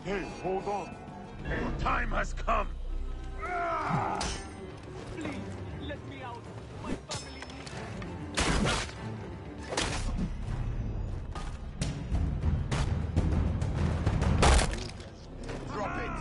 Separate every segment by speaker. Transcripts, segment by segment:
Speaker 1: Hey, hold on. Your time has come.
Speaker 2: Please, let me out. My family needs
Speaker 1: Drop it.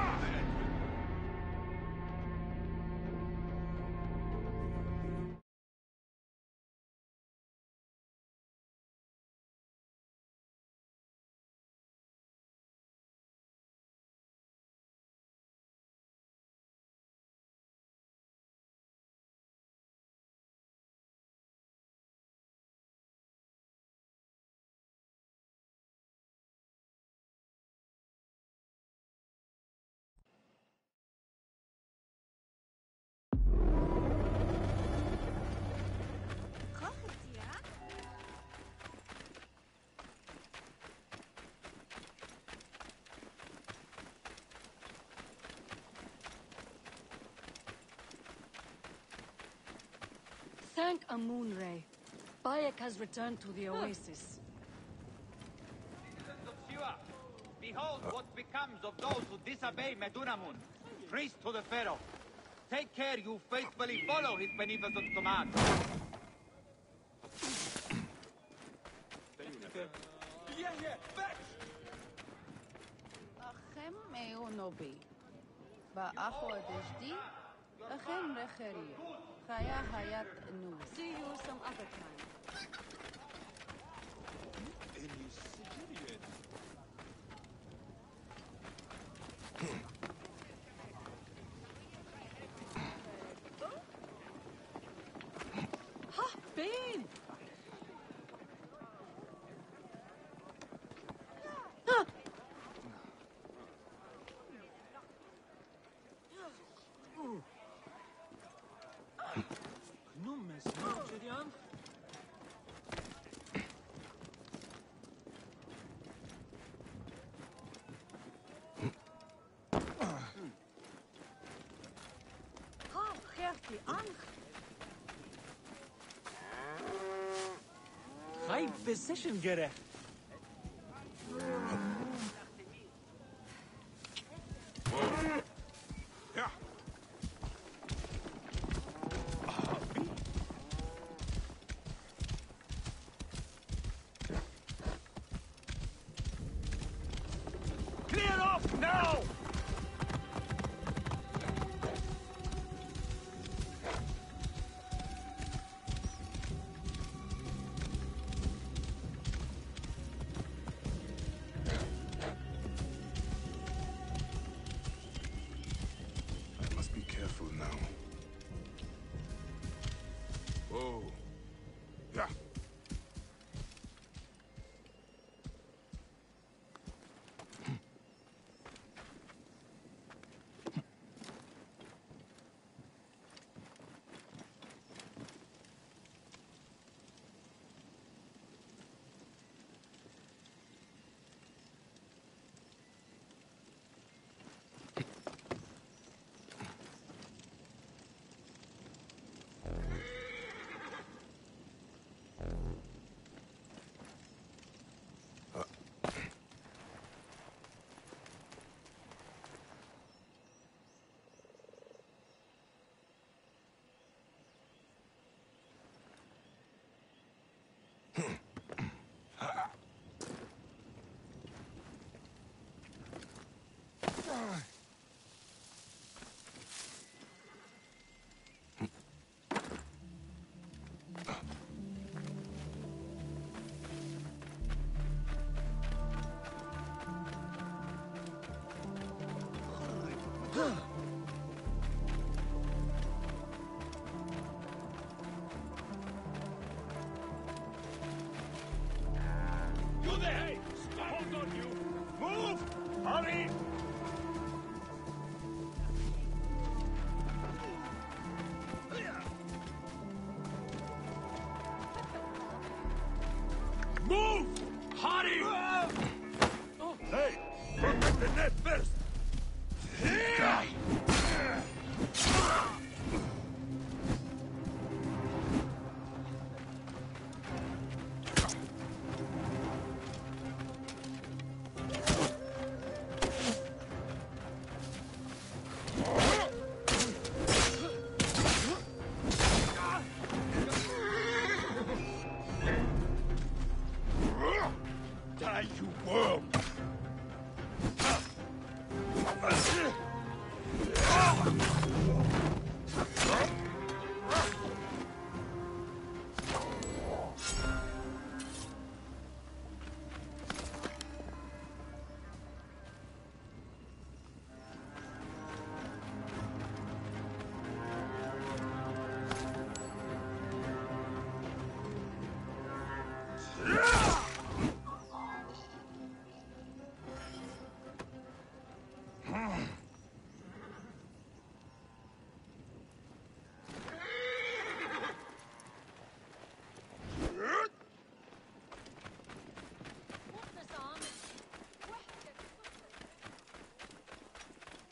Speaker 3: Thank Amun-Re. Bayek has returned to the oasis.
Speaker 4: Citizens of Siwa, behold what becomes of those who disobey Medunamun, priest to the Pharaoh. Take care you faithfully follow his beneficent command.
Speaker 5: Achem meonobi. Ba'acho adeshdi. Achem recheria. Chaya hayat nu.
Speaker 3: See you some other time. Ha! Bean!
Speaker 2: Numes, Marjorian.
Speaker 3: Ha! Gerti, Anch!
Speaker 2: High position gerecht.
Speaker 1: Clear off now!
Speaker 6: I must be careful now. Whoa. Yeah.
Speaker 1: You there! Hey! Hold on, you! Move! Hurry! Move! Hurry! Hey! Protect the net first! Die!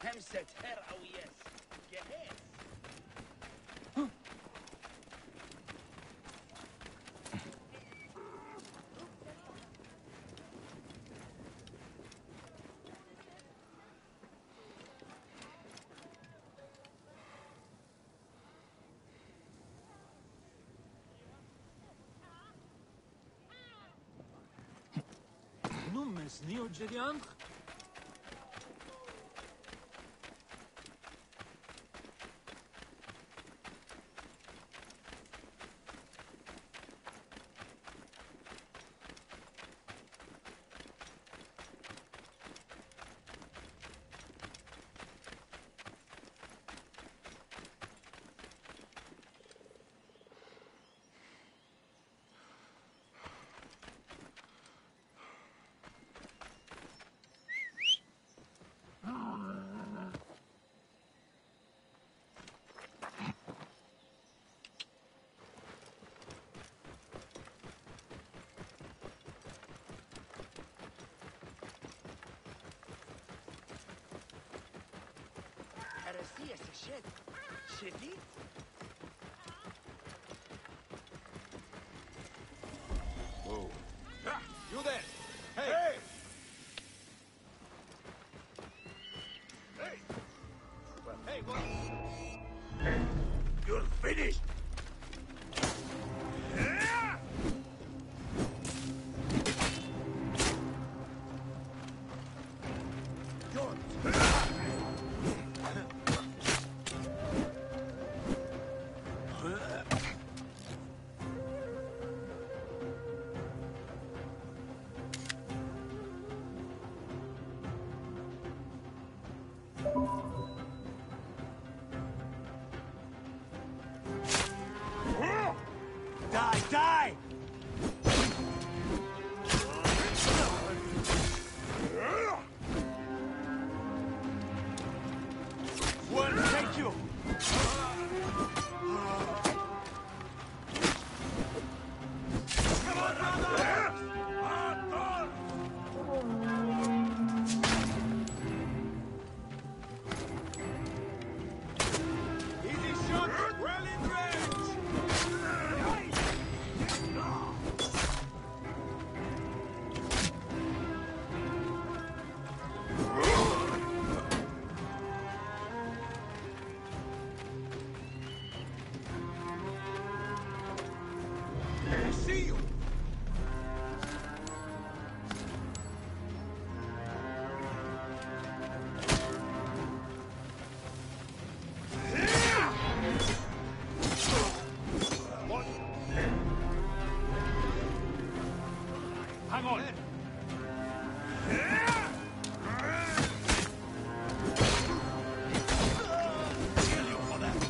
Speaker 7: همسة هر أو يس جهاز.
Speaker 2: Nummes neo geriant?
Speaker 7: أرسية سشد شديد.
Speaker 6: Whoa.
Speaker 1: You there! Hey! Hey! Hey, what? You're finished! Die! Die! One, thank you! Come on, brother! Easy shot! Well in range! I see you! What? Hang on! Kill you for that!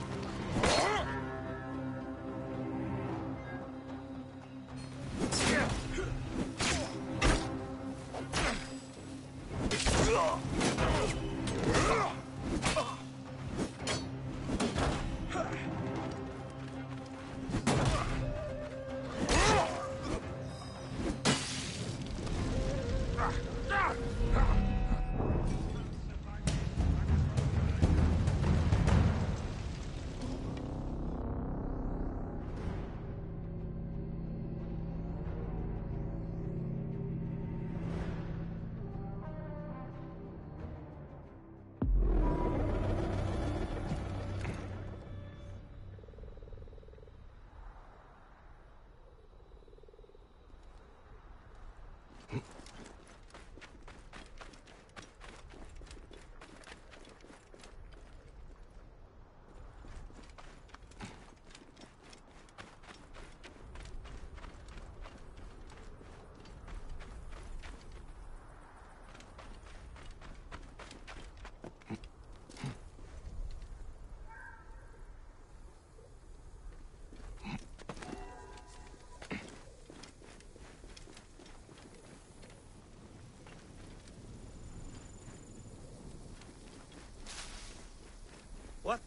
Speaker 1: What?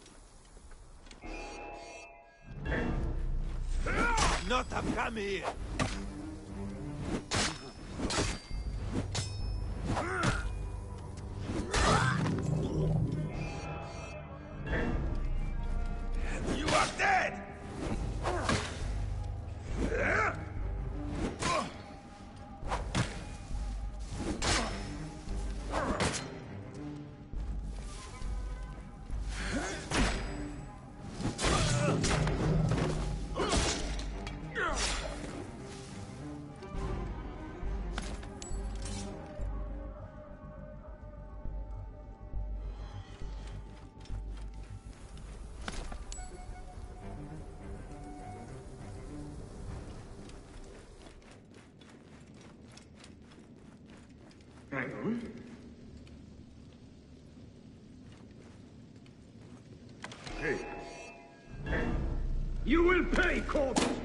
Speaker 1: Not have come here! You will pay, corpse!